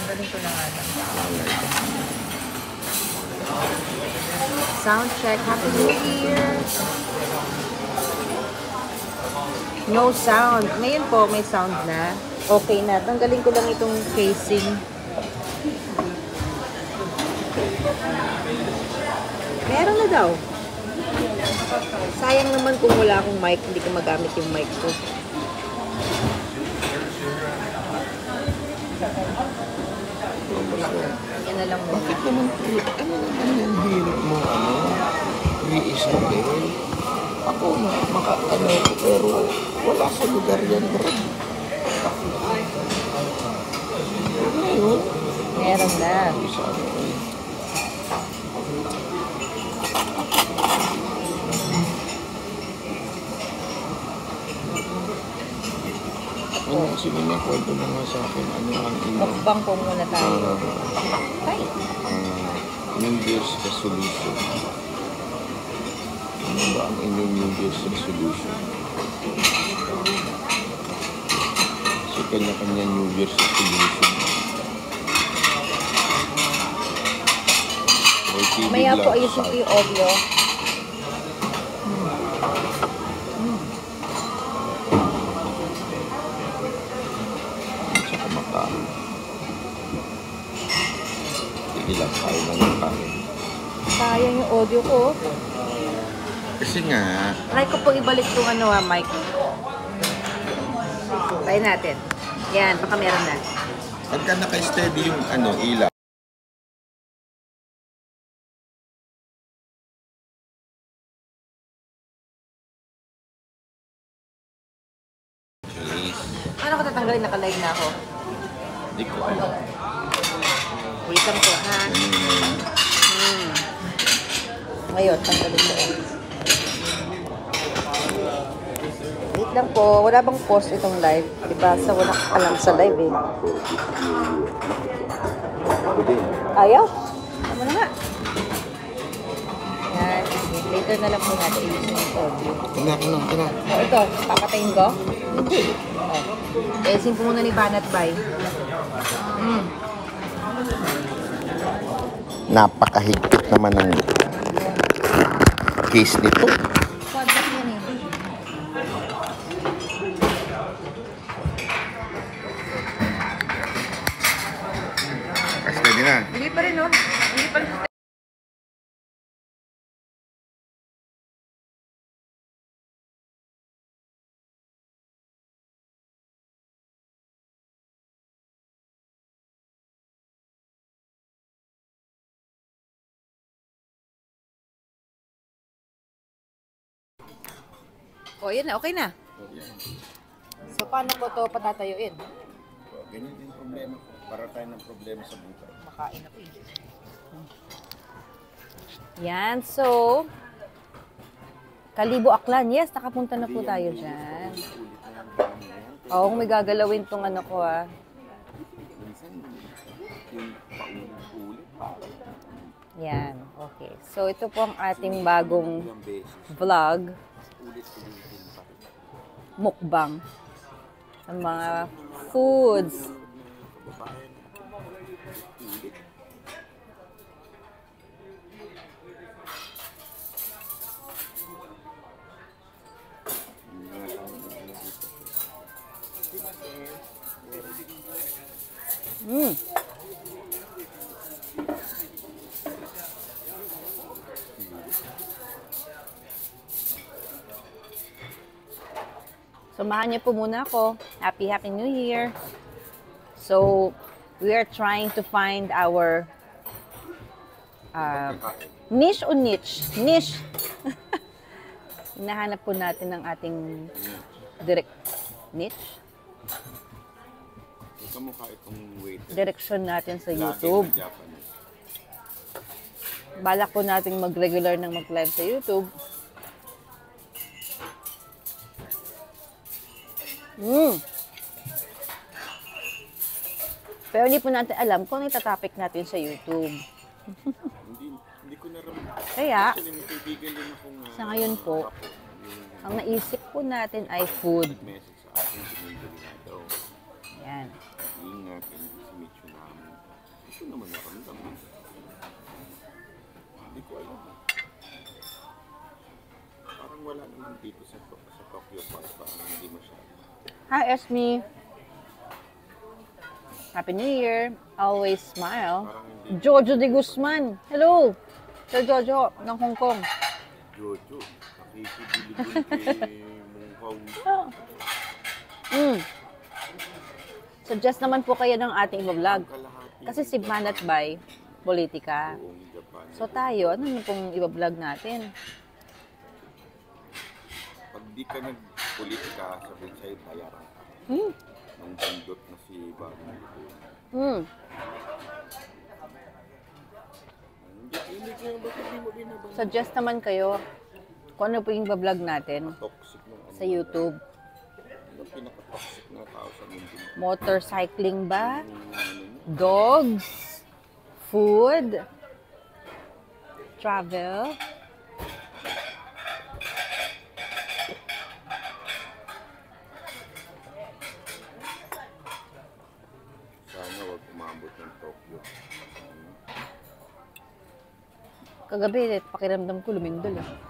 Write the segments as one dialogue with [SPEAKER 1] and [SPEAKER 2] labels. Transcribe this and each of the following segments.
[SPEAKER 1] Galing ko na nga lang. Sound check. Happy New Year! No sound. Ngayon po, may sound na. Okay na. Tanggalin ko lang itong casing. Meron na daw. Sayang naman kung wala akong mic. Hindi ko magamit yung mic ko. Yan na lang mo.
[SPEAKER 2] Bakit naman, ano yung hirit mo, iisa din? Ako na, ano ko, pero wala sa lugar yan, bro. Ngayon,
[SPEAKER 1] Meron na.
[SPEAKER 2] Sige na, kwento mo nga sa akin, ano ang inyong...
[SPEAKER 1] Mukbang po muna tayo. Ay!
[SPEAKER 2] New Year's resolution. Ano ba ang inyong New Year's resolution? So, kanya-kanya New Year's resolution.
[SPEAKER 1] Maya po ayusin ko yung audio.
[SPEAKER 2] Sa kumakain. Ilang kain lang yung kain.
[SPEAKER 1] Sayang yung audio ko.
[SPEAKER 2] Kasi nga...
[SPEAKER 1] Try ko po ibalik itong mic. Try natin. Yan, baka meron na.
[SPEAKER 2] Pagka naka-steady yung ilaw.
[SPEAKER 1] Ano ko tatanggalin? Naka-live na ako.
[SPEAKER 2] Hindi ko alam.
[SPEAKER 1] Wait lang po, ha? Ngayon, tanggalin ko. Wait lang po. Wala bang post itong live? Diba? Sa wala alam sa live eh. Ayaw? Tama na nga. Yan. Later na lang po natin i-use yung audio.
[SPEAKER 2] Tina.
[SPEAKER 1] Ito, papatayin ko?
[SPEAKER 2] Hindi.
[SPEAKER 1] Esin ko muna ni Banat Bay.
[SPEAKER 2] Napakahigpit naman ng case nito.
[SPEAKER 1] Quadrat yan eh.
[SPEAKER 2] Kasi pwede na.
[SPEAKER 1] Hindi pa rin, no? Hindi pa rin. O, yun na. Okay na. So, paano ko to patatayuin?
[SPEAKER 2] Ganyan din problema. Para tayo ng problema sa buhay.
[SPEAKER 1] Makain na po eh. Yan. So, Kalibo Aklan. Yes, nakapunta na po tayo dyan. Oo, kung may gagalawin tong ko Yan. Okay. So, ito po ang ating bagong vlog. Mukbang. Ang mga foods. Samahan niyo po muna ako. Happy New Year. So, we are trying to find our niche o niche? Niche. Hinahanap po natin ng ating niche. Direksyon natin sa YouTube. Balak po natin mag-regular ng mag-live sa YouTube. Pero hindi po natin alam kung ano itatopic natin sa YouTube.
[SPEAKER 2] Hindi ko naramdaman.
[SPEAKER 1] Kaya, sa ngayon po, ang naisip po natin ay food. Yan.
[SPEAKER 2] Ito naman naramdaman. Hindi ko alam. Parang wala naman dito sa Tokyo Park. Parang hindi masyado.
[SPEAKER 1] Hi, Esme. Happy New Year. Always smile.
[SPEAKER 2] Parang hindi.
[SPEAKER 1] Jojo de Guzman. Hello. Sir Jojo ng Hong Kong.
[SPEAKER 2] Jojo, nakikibiligun kay Mungkaw.
[SPEAKER 1] Suggest naman po kayo ng ating vlog.
[SPEAKER 2] Kalahati.
[SPEAKER 1] Kasi si Manat Bay, politika.
[SPEAKER 2] Buong Japan.
[SPEAKER 1] So tayo, ano na pong i-vlog natin?
[SPEAKER 2] Pag di ka nagpolitika, sabihin sa'yo, bayaran ka. Nung bandot na si Bagong Libo. Hindi ko yung bakit di mo binabang.
[SPEAKER 1] Suggest naman kayo kung ano po yung vlog natin
[SPEAKER 2] Toxic nung ano.
[SPEAKER 1] sa YouTube.
[SPEAKER 2] Ano pinaka-toxic na tao sa mundo?
[SPEAKER 1] Motorcycling ba?
[SPEAKER 2] Ano niya?
[SPEAKER 1] Dogs? Food? Travel?
[SPEAKER 2] Sana wag umabot ng Tokyo.
[SPEAKER 1] Kagabi, pakiramdam ko lumindol.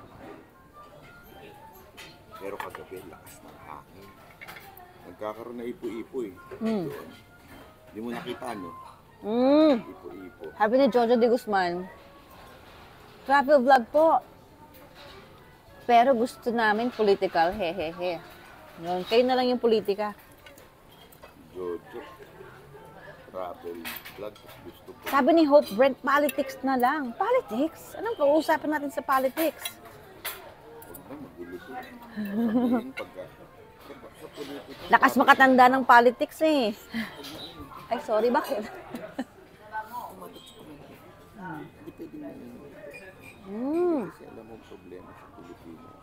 [SPEAKER 2] Pero kagabi, lakas ng hangin. Nagkakaroon na ipo-ipo eh. Doon. Hindi mo nakita, no? Ipo-ipo.
[SPEAKER 1] Sabi ni Jojo de Guzman, travel vlog po. Pero gusto namin political, hehehe. Yun, kayo na lang yung politika.
[SPEAKER 2] Jojo. Travel vlog. Gusto ko.
[SPEAKER 1] Sabi ni Hope Brent, politics na lang. Politics? Anong pauusapan natin sa politics?
[SPEAKER 2] Huwag na, magulo ko. Sabihin pagka. Sa politika.
[SPEAKER 1] Lakas makatanda ng politics eh. Ay, sorry, bakit?
[SPEAKER 2] Hindi pwede mo yun. Kasi alam mo ang problema sa Pilipinas.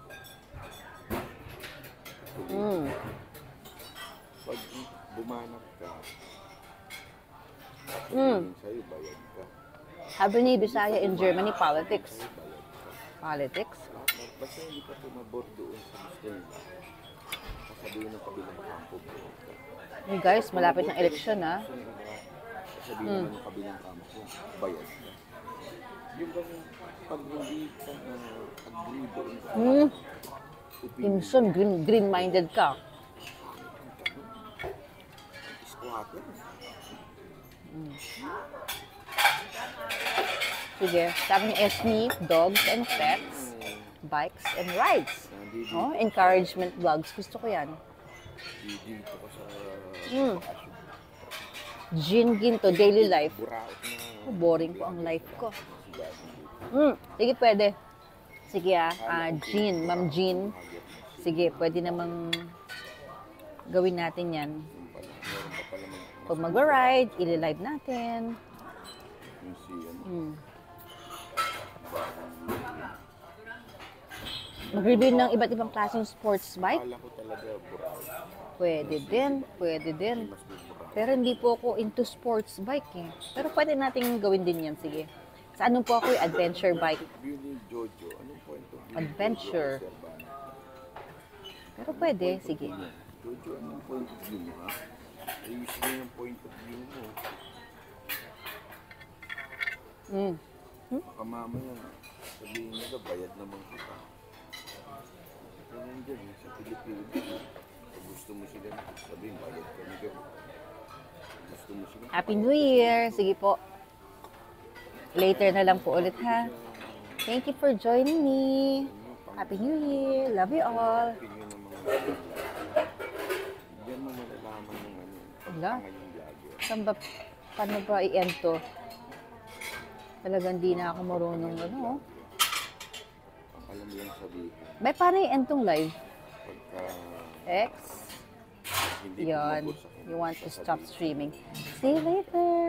[SPEAKER 2] Pag bumanap ka, sabihin sa'yo, bayad ka.
[SPEAKER 1] Sabi ni Bisaya in Germany, politics.
[SPEAKER 2] Bayad ka.
[SPEAKER 1] Politics?
[SPEAKER 2] Basta hindi ka pumabor doon sa gusto nila. Sasabihin ng kabilang kampo, bayad ka.
[SPEAKER 1] Hey guys, malapit ng eleksyon ha.
[SPEAKER 2] Sasabihin naman ng kabilang kampo, bayad ka. Yung bang pag hindi ka agree doon sa
[SPEAKER 1] Kimson, green-minded ka.
[SPEAKER 2] squatter.
[SPEAKER 1] Sige, sabi ni Esme, dogs and pets, bikes and rides. Oh, encouragement vlogs. Gusto ko yan.
[SPEAKER 2] Dito ka sa bakasyon.
[SPEAKER 1] Gin Ginto, daily life.
[SPEAKER 2] Buraot na.
[SPEAKER 1] Oh, boring po ang life ko. Sige, pwede. Sige Jean, Ma'am Jean. Sige, pwede namang gawin natin yan.
[SPEAKER 2] Meron pa pala
[SPEAKER 1] Pag mag-ride, ili-live natin.
[SPEAKER 2] yung si
[SPEAKER 1] Mag-review ng iba't ibang klaseng sports bike.
[SPEAKER 2] Akala ko talaga buraot.
[SPEAKER 1] Pwede din, pwede din.
[SPEAKER 2] Mas may buraot.
[SPEAKER 1] Pero hindi po ako into sports bike eh. Pero pwede nating gawin din yan, sige. Sa ano po ako adventure bike.
[SPEAKER 2] View ni Jojo, anong point of view?
[SPEAKER 1] Adventure. Pero pwede, sige.
[SPEAKER 2] Jojo, anong point of view mo, ha? Ayos mo yung point of view mo. Baka mamaya, sabihin nila, bayad naman kita. Ganyan dyan, sa Pilipinas. Pag gusto mo sila, sabihin, bayad kami dyan. Gusto mo sila.
[SPEAKER 1] Happy New Year! Sige po. Later na lang po ulit ha. Thank you for joining me. Happy New Year! Love you all!
[SPEAKER 2] Opinion ng mga diyan mo malalaman ng ano,
[SPEAKER 1] Wala.
[SPEAKER 2] ngayong vlogger.
[SPEAKER 1] Saan ba, paano ba i-end to? Talagang di na ako marunong ano.
[SPEAKER 2] Ang alam mo yung sabihin,
[SPEAKER 1] Bay, paano i-end tong live?
[SPEAKER 2] pagka
[SPEAKER 1] X?
[SPEAKER 2] hindi
[SPEAKER 1] Yon.
[SPEAKER 2] pumabor sa akin,
[SPEAKER 1] You want to stop
[SPEAKER 2] sasabihin,
[SPEAKER 1] streaming. See you later!